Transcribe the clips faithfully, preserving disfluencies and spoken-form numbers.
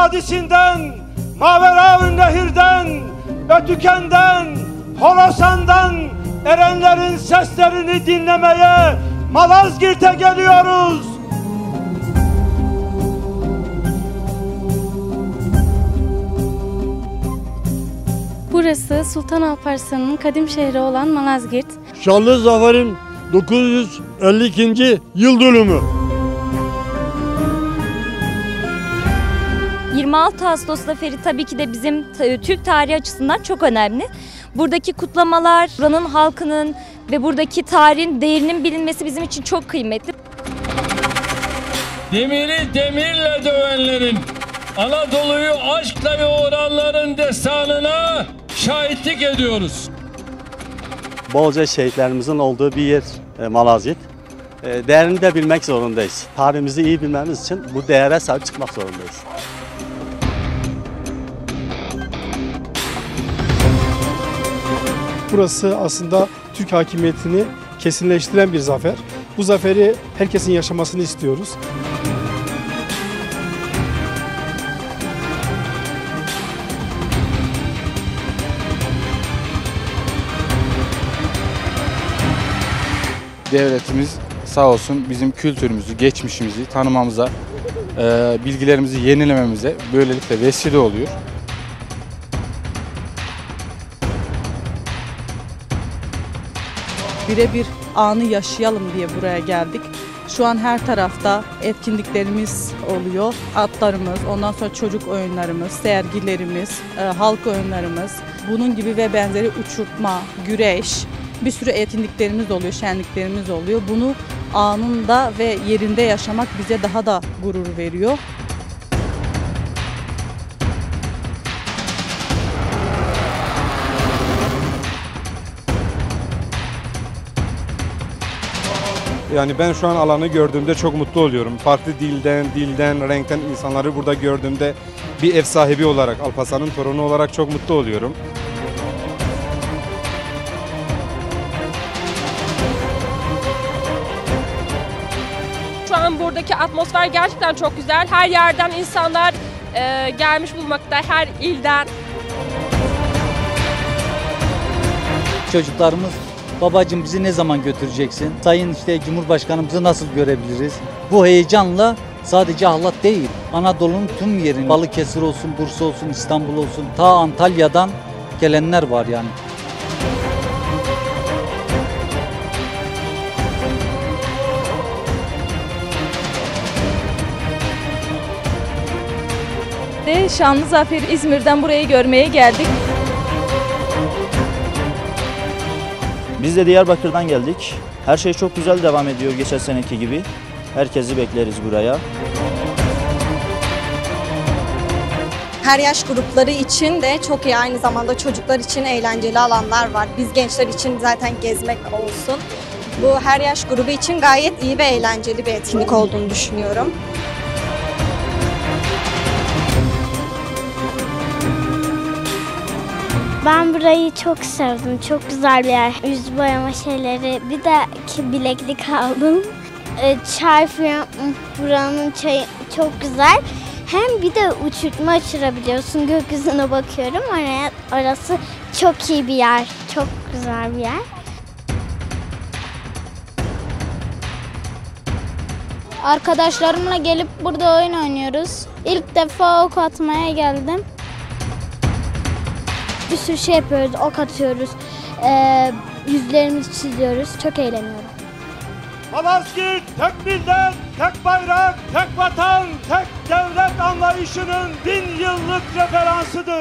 Vadisi'nden, Maveraun Nehir'den, Ötüken'den, Horasan'dan erenlerin seslerini dinlemeye Malazgirt'e geliyoruz. Burası Sultan Alparslan'ın kadim şehri olan Malazgirt. Şanlı Zafer'in dokuz yüz elli ikinci yıl dönümü. yirmi altı Ağustos Zaferi tabii ki de bizim Türk tarihi açısından çok önemli. Buradaki kutlamalar, buranın halkının ve buradaki tarihin değerinin bilinmesi bizim için çok kıymetli. Demiri demirle dövenlerin, Anadolu'yu aşkla yoğuranların destanına şahitlik ediyoruz. Bolca şehitlerimizin olduğu bir yer Malazgirt. Değerini de bilmek zorundayız. Tarihimizi iyi bilmemiz için bu değere sahip çıkmak zorundayız. Burası aslında Türk hakimiyetini kesinleştiren bir zafer. Bu zaferi herkesin yaşamasını istiyoruz. Devletimiz sağ olsun bizim kültürümüzü, geçmişimizi tanımamıza, bilgilerimizi yenilememize böylelikle vesile oluyor. Birebir anı yaşayalım diye buraya geldik. Şu an her tarafta etkinliklerimiz oluyor. Atlarımız, ondan sonra çocuk oyunlarımız, sergilerimiz, e, halk oyunlarımız, bunun gibi ve benzeri uçurtma, güreş, bir sürü etkinliklerimiz oluyor, şenliklerimiz oluyor. Bunu anında ve yerinde yaşamak bize daha da gurur veriyor. Yani ben şu an alanı gördüğümde çok mutlu oluyorum. Farklı dilden, dilden, renkten insanları burada gördüğümde bir ev sahibi olarak, Alparslan'ın torunu olarak çok mutlu oluyorum. Şu an buradaki atmosfer gerçekten çok güzel. Her yerden insanlar e, gelmiş bulmakta, her ilden. Çocuklarımız, babacığım bizi ne zaman götüreceksin? Sayın işte Cumhurbaşkanımızı nasıl görebiliriz? Bu heyecanla sadece Ahlat değil, Anadolu'nun tüm yerini, Balıkesir olsun, Bursa olsun, İstanbul olsun, ta Antalya'dan gelenler var yani. Şanlı Zafer İzmir'den burayı görmeye geldik. Biz de Diyarbakır'dan geldik. Her şey çok güzel devam ediyor geçen seneki gibi. Herkesi bekleriz buraya. Her yaş grupları için de çok iyi, aynı zamanda çocuklar için eğlenceli alanlar var. Biz gençler için zaten gezmek olsun. Bu her yaş grubu için gayet iyi ve eğlenceli bir etkinlik olduğunu düşünüyorum. Ben burayı çok sevdim. Çok güzel bir yer. Yüz boyama şeyleri. Bir de bileklik aldım. Çay falan, buranın çayı çok güzel. Hem bir de uçurtma uçurabiliyorsun. Gökyüzüne bakıyorum. Oraya, orası çok iyi bir yer. Çok güzel bir yer. Arkadaşlarımla gelip burada oyun oynuyoruz. İlk defa ok atmaya geldim. Bir sürü şey yapıyoruz, ok atıyoruz, ee, yüzlerimizi çiziyoruz, çok eğleniyorum. Malazgirt tek millet, tek bayrak, tek vatan, tek devlet anlayışının bin yıllık referansıdır.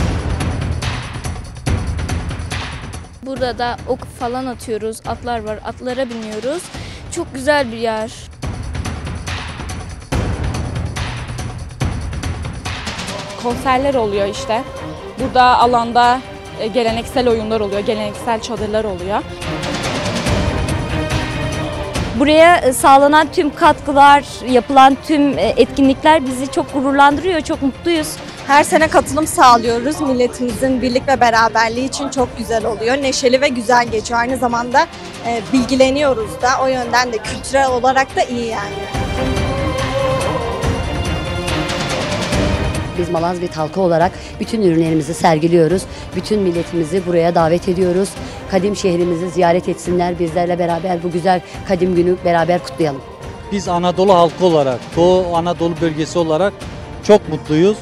Burada da ok falan atıyoruz, atlar var, atlara biniyoruz. Çok güzel bir yer. Konserler oluyor işte. Burada alanda geleneksel oyunlar oluyor, geleneksel çadırlar oluyor. Buraya sağlanan tüm katkılar, yapılan tüm etkinlikler bizi çok gururlandırıyor, çok mutluyuz. Her sene katılım sağlıyoruz. Milletimizin birlik ve beraberliği için çok güzel oluyor. Neşeli ve güzel geçiyor. Aynı zamanda bilgileniyoruz da, o yönden de kültürel olarak da iyi yani. Biz Malazgirt halkı olarak bütün ürünlerimizi sergiliyoruz. Bütün milletimizi buraya davet ediyoruz. Kadim şehrimizi ziyaret etsinler. Bizlerle beraber bu güzel kadim günü beraber kutlayalım. Biz Anadolu halkı olarak, Doğu Anadolu bölgesi olarak çok mutluyuz.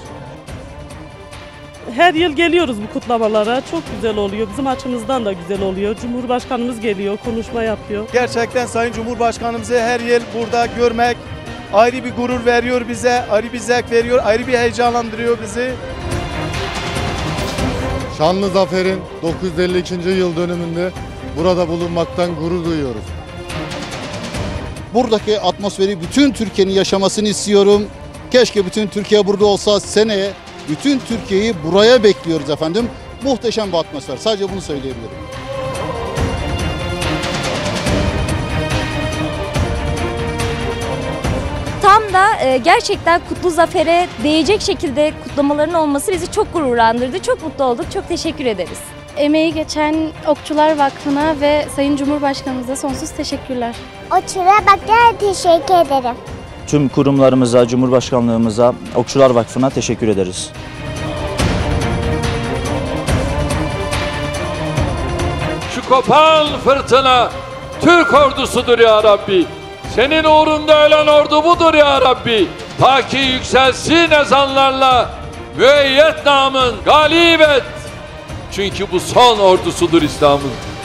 Her yıl geliyoruz bu kutlamalara. Çok güzel oluyor. Bizim açımızdan da güzel oluyor. Cumhurbaşkanımız geliyor, konuşma yapıyor. Gerçekten Sayın Cumhurbaşkanımızı her yıl burada görmek ayrı bir gurur veriyor bize, ayrı bir zevk veriyor, ayrı bir heyecanlandırıyor bizi. Şanlı Zafer'in dokuz yüz elli ikinci yıl dönümünde burada bulunmaktan gurur duyuyoruz. Buradaki atmosferi bütün Türkiye'nin yaşamasını istiyorum. Keşke bütün Türkiye burada olsa. Seneye bütün Türkiye'yi buraya bekliyoruz efendim. Muhteşem bir atmosfer. Sadece bunu söyleyebilirim. Tam da e, gerçekten kutlu zafere değecek şekilde kutlamaların olması bizi çok gururlandırdı. Çok mutlu olduk. Çok teşekkür ederiz. Emeği geçen Okçular Vakfı'na ve Sayın Cumhurbaşkanımıza sonsuz teşekkürler. Okçular Vakfı'na teşekkür ederim. Tüm kurumlarımıza, Cumhurbaşkanlığımıza, Okçular Vakfı'na teşekkür ederiz. Şu kopan fırtına Türk ordusudur ya Rabbi. Senin uğrunda ölen ordu budur ya Rabbi. Ta ki yükselsin ezanlarla müeyyet namın galip et. Çünkü bu son ordusudur İslam'ın.